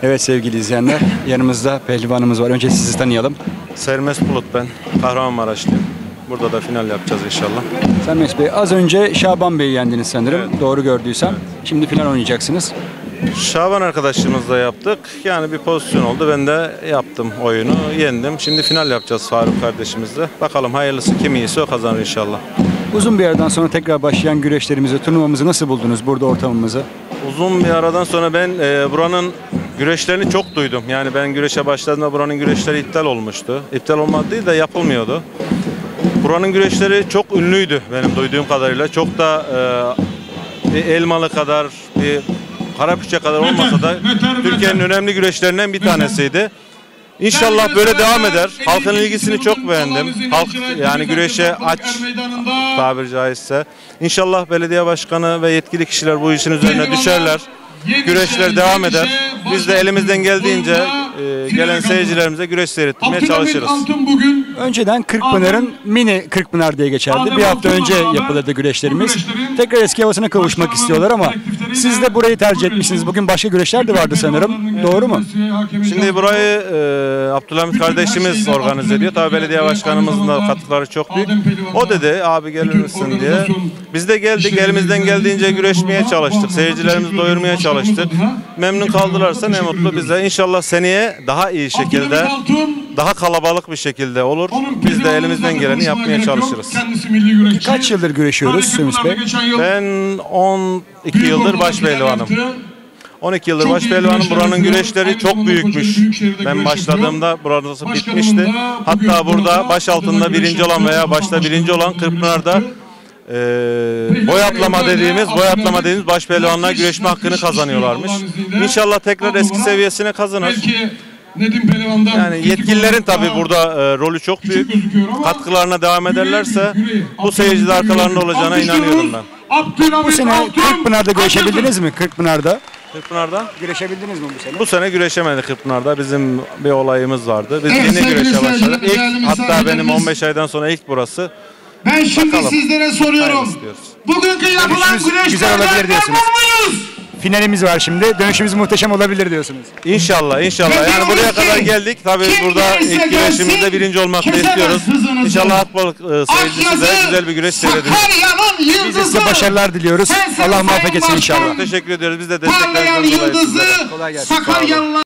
Evet sevgili izleyenler, yanımızda pehlivanımız var. Önce sizi tanıyalım. Sermes Bulut ben. Kahramanmaraşlıyım. Burada da final yapacağız inşallah. Sermes Bey, az önce Şaban Bey'i yendiniz sanırım. Evet. Doğru gördüysem. Şimdi final oynayacaksınız. Şaban arkadaşımızla yaptık. Yani bir pozisyon oldu. Ben de yaptım oyunu. Yendim. Şimdi final yapacağız Faruk kardeşimizle. Bakalım hayırlısı kim iyiyse o kazanır inşallah. Uzun bir aradan sonra tekrar başlayan güreşlerimizi, turnuvamızı nasıl buldunuz burada ortamımızı? Uzun bir aradan sonra ben buranın güreşlerini çok duydum. Yani ben güreşe başladığımda buranın güreşleri iptal olmuştu. İptal olmadı değil de yapılmıyordu. Buranın güreşleri çok ünlüydü benim duyduğum kadarıyla. Çok da bir Elmalı kadar, bir Karapüşçe kadar olmasa da Türkiye'nin önemli güreşlerinden bir tanesiydi. İnşallah böyle devam eder. Halkın ilgisini çok beğendim. Halk yani güreşe aç tabiri caizse. İnşallah belediye başkanı ve yetkili kişiler bu işin üzerine düşerler. Güreşler devam eder. Biz de elimizden geldiğince gelen seyircilerimize güreş seyretmeye çalışırız. Önceden Kırkpınar'ın mini Kırkpınar diye geçerdi. Bir hafta önce yapılırdı güreşlerimiz. Tekrar eski havasına kavuşmak istiyorlar ama siz de burayı tercih etmişsiniz. Bugün başka güreşler de vardı sanırım. Doğru mu? Şimdi burayı Abdülhamit kardeşimiz organize ediyor. Tabii belediye başkanımızın da katkıları çok büyük. O dedi abi gelir misin diye. Biz de geldik, elimizden geldiğince güreşmeye çalıştık. Seyircilerimizi doyurmaya çalıştık. Memnun kaldılarsa ne mutlu bize. İnşallah seneye daha iyi şekilde, daha kalabalık bir şekilde olur. Biz de elimizden geleni yapmaya çalışırız. Kaç yıldır güreşiyoruz Sermes Bey? Ben 12 yıldır başpehlivanım. 12 yıldır başpehlivanım. Buranın güreşleri çok büyükmüş. Ben başladığımda burası bitmişti. Hatta burada baş altında birinci olan veya başta birinci olan Kırkpınar'da boy atlama dediğimiz başpehlivanlar güreşme hakkını kazanıyorlarmış. İnşallah tekrar eski seviyesine kazanır. Yani yetkililerin tabi burada rolü çok büyük. Katkılarına devam ederlerse bu seyirciler arkalarında olacağına inanıyorum ben. Bu sene Kırkpınar'da güreşebildiniz mi? Kırkpınar'da güreşebildiniz mi bu sene? Bu sene güreşemedik Kırkpınar'da. Bizim bir olayımız vardı. Biz yeni güreşe başladık. Hatta benim 15 aydan sonra ilk burası. Ben şimdi sizlere soruyorum. Bugünkü yapılan güzel olabilir diyorsunuz. Finalimiz var şimdi. Dönüşümüz muhteşem olabilir diyorsunuz. İnşallah, inşallah. Yani buraya kadar geldik. Tabii burada ilk güreşimizde birinci olmak da istiyoruz. İnşallah Akbalık seyircisi de güzel bir güreş seyrederiz. Biz de size başarılar diliyoruz. Allah muvaffak etsin inşallah. Teşekkür ediyoruz. Biz de desteklerinizi dolayı sizlere. Kolay gelsin.